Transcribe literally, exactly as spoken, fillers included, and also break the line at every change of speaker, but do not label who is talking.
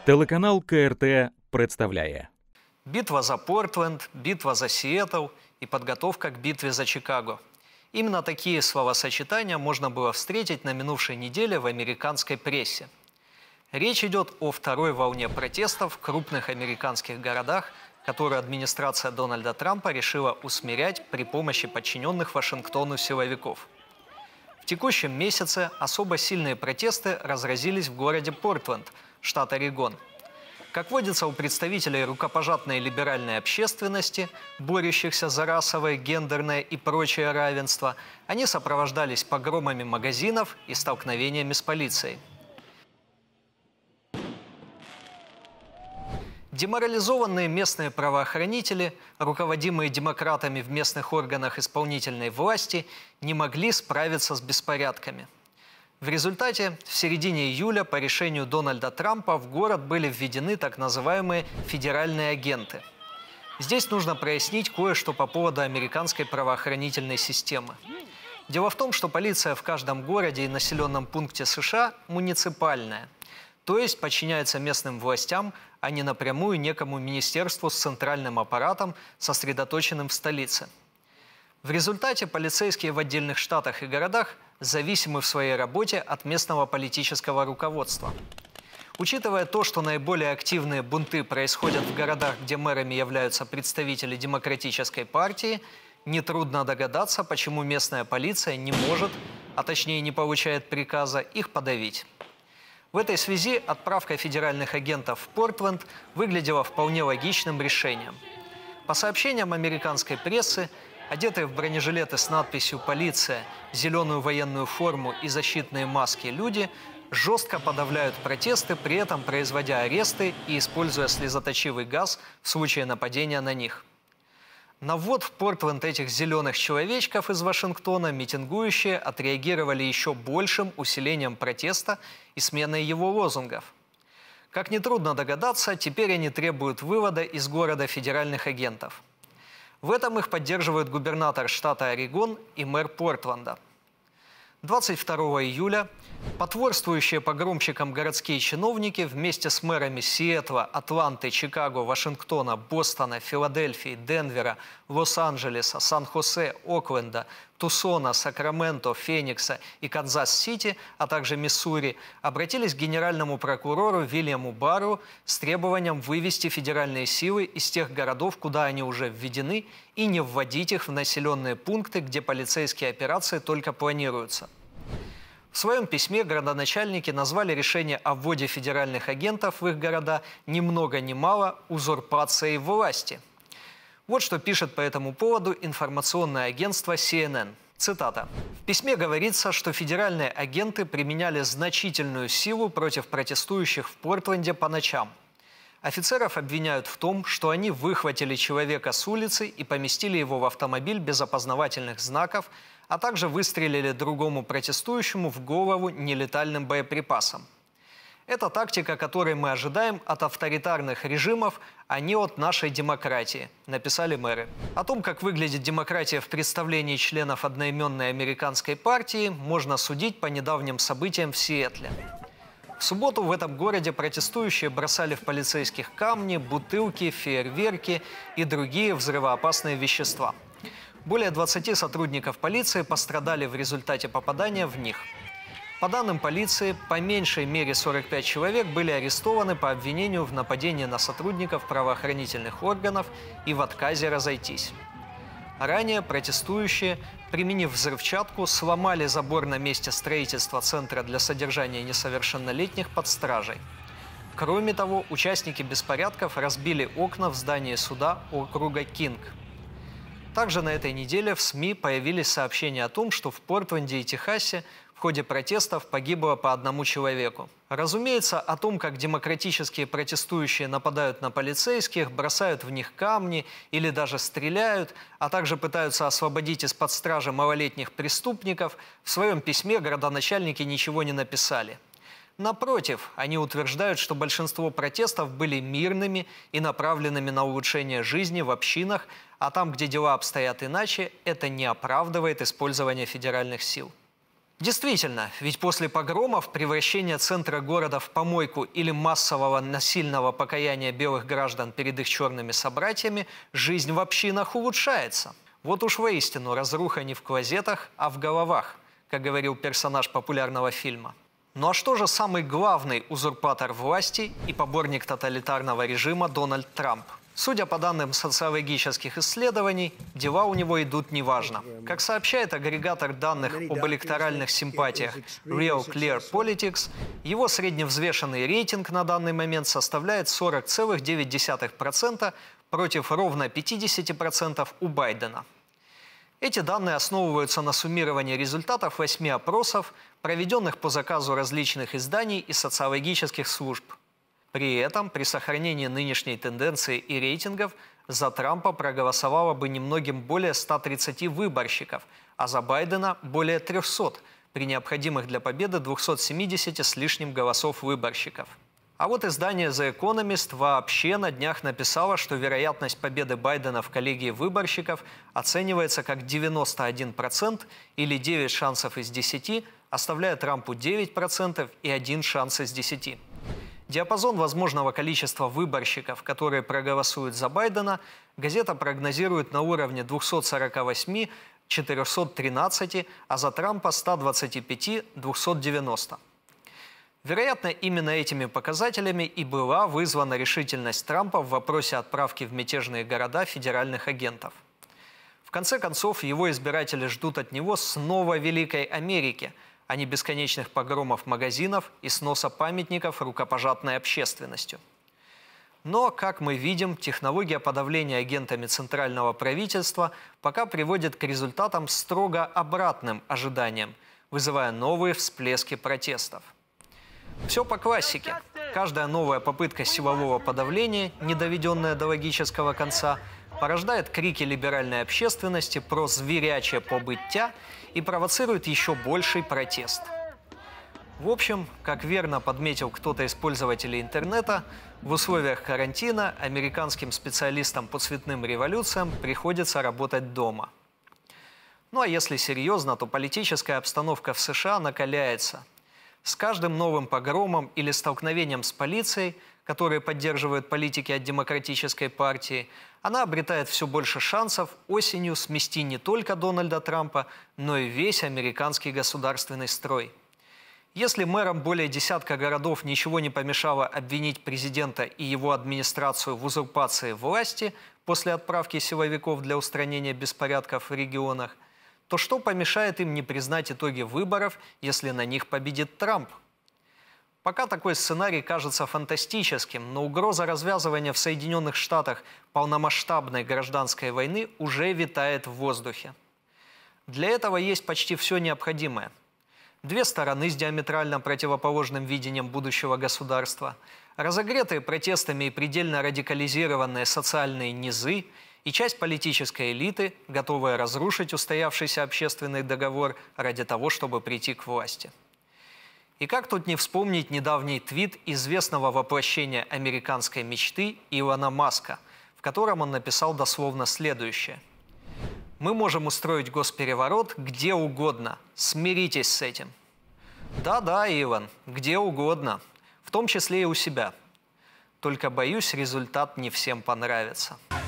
Телеканал КРТ представляє.
Битва за Портленд, битва за Сиэтл и подготовка к битве за Чикаго. Именно такие словосочетания можно было встретить на минувшей неделе в американской прессе. Речь идет о второй волне протестов в крупных американских городах, которую администрация Дональда Трампа решила усмирять при помощи подчиненных Вашингтону силовиков. В текущем месяце особо сильные протесты разразились в городе Портленд, штат Орегон. Как водится у представителей рукопожатной либеральной общественности, борющихся за расовое, гендерное и прочее равенство, они сопровождались погромами магазинов и столкновениями с полицией. Деморализованные местные правоохранители, руководимые демократами в местных органах исполнительной власти, не могли справиться с беспорядками. В результате в середине июля по решению Дональда Трампа в город были введены так называемые федеральные агенты. Здесь нужно прояснить кое-что по поводу американской правоохранительной системы. Дело в том, что полиция в каждом городе и населенном пункте США муниципальная, то есть подчиняется местным властям, а не напрямую некому министерству с центральным аппаратом, сосредоточенным в столице. В результате полицейские в отдельных штатах и городах зависимы в своей работе от местного политического руководства. Учитывая то, что наиболее активные бунты происходят в городах, где мэрами являются представители Демократической партии, нетрудно догадаться, почему местная полиция не может, а точнее не получает приказа, их подавить. В этой связи отправка федеральных агентов в Портленд выглядела вполне логичным решением. По сообщениям американской прессы, одетые в бронежилеты с надписью «Полиция», зеленую военную форму и защитные маски люди жестко подавляют протесты, при этом производя аресты и используя слезоточивый газ в случае нападения на них. На ввод в Портленд этих зеленых человечков из Вашингтона митингующие отреагировали еще большим усилением протеста и сменой его лозунгов. Как нетрудно догадаться, теперь они требуют вывода из города федеральных агентов. В этом их поддерживают губернатор штата Орегон и мэр Портленда. двадцать второго июля потворствующие погромщикам городские чиновники вместе с мэрами Сиэтла, Атланты, Чикаго, Вашингтона, Бостона, Филадельфии, Денвера, Лос-Анджелеса, Сан-Хосе, Окленда, Тусона, Сакраменто, Феникса и Канзас-Сити, а также Миссури, обратились к генеральному прокурору Вильяму Барру с требованием вывести федеральные силы из тех городов, куда они уже введены, и не вводить их в населенные пункты, где полицейские операции только планируются. В своем письме градоначальники назвали решение о вводе федеральных агентов в их города ни много ни мало узурпацией власти. Вот что пишет по этому поводу информационное агентство Си Эн Эн. Цитата. В письме говорится, что федеральные агенты применяли значительную силу против протестующих в Портленде по ночам. Офицеров обвиняют в том, что они выхватили человека с улицы и поместили его в автомобиль без опознавательных знаков, а также выстрелили другому протестующему в голову нелетальным боеприпасом. Это тактика, которой мы ожидаем от авторитарных режимов, а не от нашей демократии, написали мэры. О том, как выглядит демократия в представлении членов одноименной американской партии, можно судить по недавним событиям в Сиэтле. В субботу в этом городе протестующие бросали в полицейских камни, бутылки, фейерверки и другие взрывоопасные вещества. Более двадцати сотрудников полиции пострадали в результате попадания в них. По данным полиции, по меньшей мере сорок пять человек были арестованы по обвинению в нападении на сотрудников правоохранительных органов и в отказе разойтись. Ранее протестующие, применив взрывчатку, сломали забор на месте строительства Центра для содержания несовершеннолетних под стражей. Кроме того, участники беспорядков разбили окна в здании суда округа Кинг. Также на этой неделе в СМИ появились сообщения о том, что в Портленде и Техасе в ходе протестов погибло по одному человеку. Разумеется, о том, как демократические протестующие нападают на полицейских, бросают в них камни или даже стреляют, а также пытаются освободить из-под стражи малолетних преступников, в своем письме городоначальники ничего не написали. Напротив, они утверждают, что большинство протестов были мирными и направленными на улучшение жизни в общинах, а там, где дела обстоят иначе, это не оправдывает использование федеральных сил. Действительно, ведь после погромов превращение центра города в помойку или массового насильного покаяния белых граждан перед их черными собратьями жизнь в общинах улучшается. Вот уж воистину разруха не в клозетах, а в головах, как говорил персонаж популярного фильма. Ну а что же самый главный узурпатор власти и поборник тоталитарного режима Дональд Трамп? Судя по данным социологических исследований, дела у него идут неважно. Как сообщает агрегатор данных об электоральных симпатиях Real Clear Politics, его средневзвешенный рейтинг на данный момент составляет сорок целых девять десятых процента против ровно пятидесяти процентов у Байдена. Эти данные основываются на суммировании результатов восьми опросов, проведенных по заказу различных изданий и социологических служб. При этом, при сохранении нынешней тенденции и рейтингов, за Трампа проголосовало бы немногим более ста тридцати выборщиков, а за Байдена – более трёхсот, при необходимых для победы двухсот семидесяти с лишним голосов выборщиков. А вот издание The Economist вообще на днях написало, что вероятность победы Байдена в коллегии выборщиков оценивается как девяносто один процент или девять шансов из десяти, оставляя Трампу девять процентов и один шанс из десяти. Диапазон возможного количества выборщиков, которые проголосуют за Байдена, газета прогнозирует на уровне двухсот сорока восьми — четырёхсот тринадцати, а за Трампа ста двадцати пяти — двухсот девяноста. Вероятно, именно этими показателями и была вызвана решительность Трампа в вопросе отправки в мятежные города федеральных агентов. В конце концов, его избиратели ждут от него снова Великой Америки, а не бесконечных погромов магазинов и сноса памятников рукопожатной общественностью. Но, как мы видим, технология подавления агентами центрального правительства пока приводит к результатам строго обратным ожиданиям, вызывая новые всплески протестов. Все по классике. Каждая новая попытка силового подавления, не доведенная до логического конца, порождает крики либеральной общественности про зверячее побыття и провоцирует еще больший протест. В общем, как верно подметил кто-то из пользователей интернета, в условиях карантина американским специалистам по цветным революциям приходится работать дома. Ну а если серьезно, то политическая обстановка в США накаляется. С каждым новым погромом или столкновением с полицией, которые поддерживают политики от Демократической партии, она обретает все больше шансов осенью смести не только Дональда Трампа, но и весь американский государственный строй. Если мэрам более десятка городов ничего не помешало обвинить президента и его администрацию в узурпации власти после отправки силовиков для устранения беспорядков в регионах, то что помешает им не признать итоги выборов, если на них победит Трамп? Пока такой сценарий кажется фантастическим, но угроза развязывания в Соединенных Штатах полномасштабной гражданской войны уже витает в воздухе. Для этого есть почти все необходимое. Две стороны с диаметрально противоположным видением будущего государства, разогретые протестами и предельно радикализированные социальные низы и часть политической элиты, готовая разрушить устоявшийся общественный договор ради того, чтобы прийти к власти. И как тут не вспомнить недавний твит известного воплощения американской мечты Илона Маска, в котором он написал дословно следующее. «Мы можем устроить госпереворот где угодно. Смиритесь с этим». Да-да, Илон, где угодно, в том числе и у себя. Только, боюсь, результат не всем понравится.